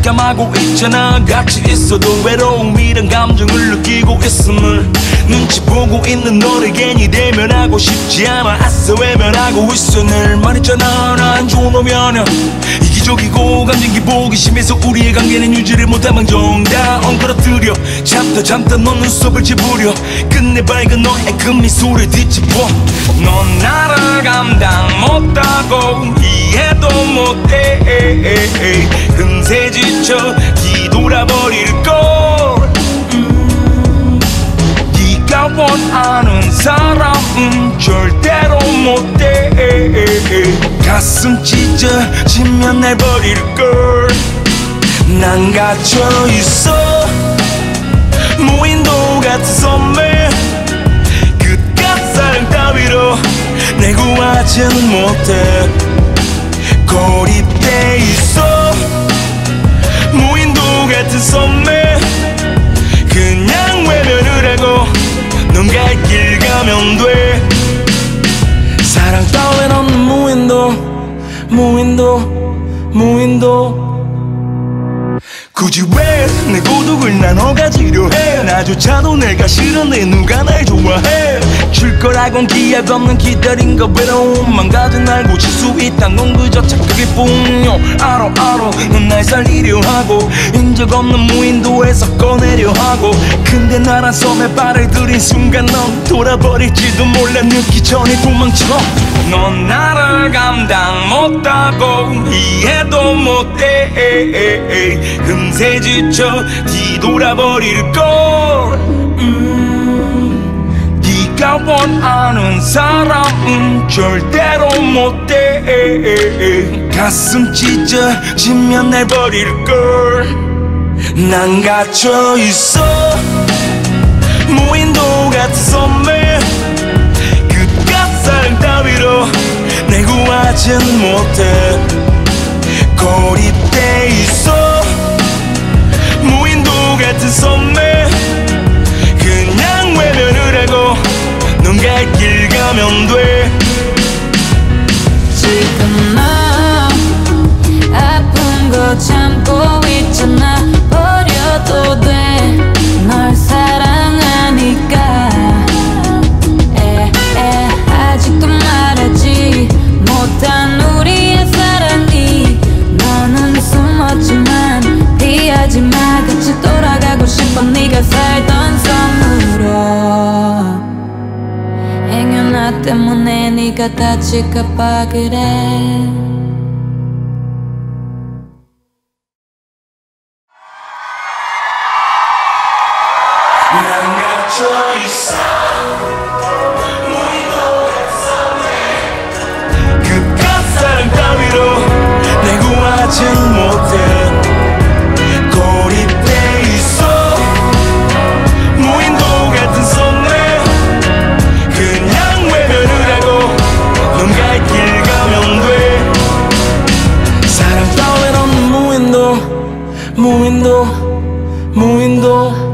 깜깜하고 있잖아. 같이 있어도 외로움이란 감정을 느끼고 있음을 눈치 보고 있는 너를 괜히 대면하고 싶지 않아. 아싸 외면하고 있어. 늘 말했잖아 난 좋은 놈이야. 이기적이고 감정이 보기 심해서 우리의 관계는 유지를 못한 정다 엉그러뜨려 잠다 너 눈썹을 찌푸려 끝내 밝은 너의 그 미소를 뒤집어. 넌 나를 감당 못하고 이해도 못해. 금세 지쳐 뒤돌아버릴걸. 네가 원하는 사람은 절대로 못돼. 가슴 찢어지면 날 버릴걸. 난 갇혀있어 무인도 같은 섬에 그깟 사랑 따위로 내 구하지는 못해. 고립돼 있어 무인도 같은 섬에 그냥 외면을 하고 넌 갈 길 가면 돼. 사랑 따윈 없는 무인도 굳이 왜 내 고독을 나눠 가지려 해. 나조차도 내가 싫은데 누가 날 좋아해. 줄 거라곤 기약 없는 기다린 거 외로움만 가진 날 고칠 수 있단 건 그저 착각일 뿐요. 알아 넌 날 살리려 하고 인적 없는 무인도에서 꺼내려 하고 근데 나란 섬에 발을 들인 순간 넌 돌아버릴지도 몰라. 늦기 전에 도망쳐. 넌 나를 감당 못하고 이해도 못해. 금세 지쳐 뒤돌아버릴걸. 네가 원하는 사람은 절대로 못돼. 가슴 찢어지면 날 버릴걸. 난 갇혀있어 무인도 같은 섬에 그깟 사랑 따위로 내 구하진 못해. 고립돼 있어 무인도 같은 섬에 그냥 외면을 하고 넌 갈 길 가면 돼. 지금 너 아픈 거 참고 있잖아. 버려도 돼 널 사랑하니까. 아직도 말하지 못한 우리의 사랑이. 너는 숨었지만 피하지 마. 같이 돌아가고 싶어 네가 살던 섬으로. 행여 나 때문에 네가 다칠까봐 그래. 난 갇혀있어 무인도 같은 섬에 그깟 사랑 따위로 내 구하진 못해. 고립돼 있어 무인도 같은 섬에 그냥 외면을 하고 넌 갈 길 가면 돼. 사랑 따윈 없는 무인도